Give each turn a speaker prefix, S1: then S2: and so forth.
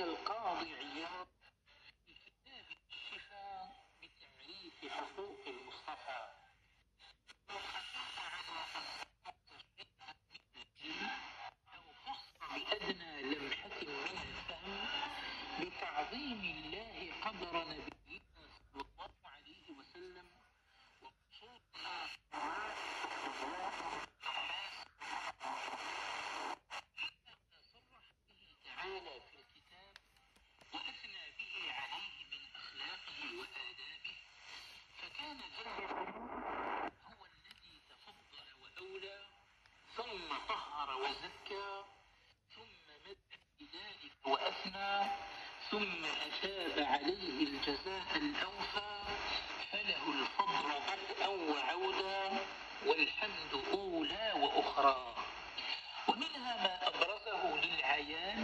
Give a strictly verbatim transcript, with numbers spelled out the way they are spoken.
S1: القاضي عياض في كتاب الشفاء بتعريف حقوق المصطفى أو خص بأدنى لمحة من الفهم بتعظيم الله قدر نبينا صلى الله عليه وسلم وخصوصا صرح به تعالى في الكتاب وأثنى به عليه من أخلاقه وآدابه، فكان جل هو الذي تفضل وأولى ثم طهر وزكى ثم مدح بذلك وأثنى ثم أثاب عليه الجزاء الأوفى، فله الفضل بدءا وعودا والحمد أولى وأخرى. ومنها ما أبرزه للعيان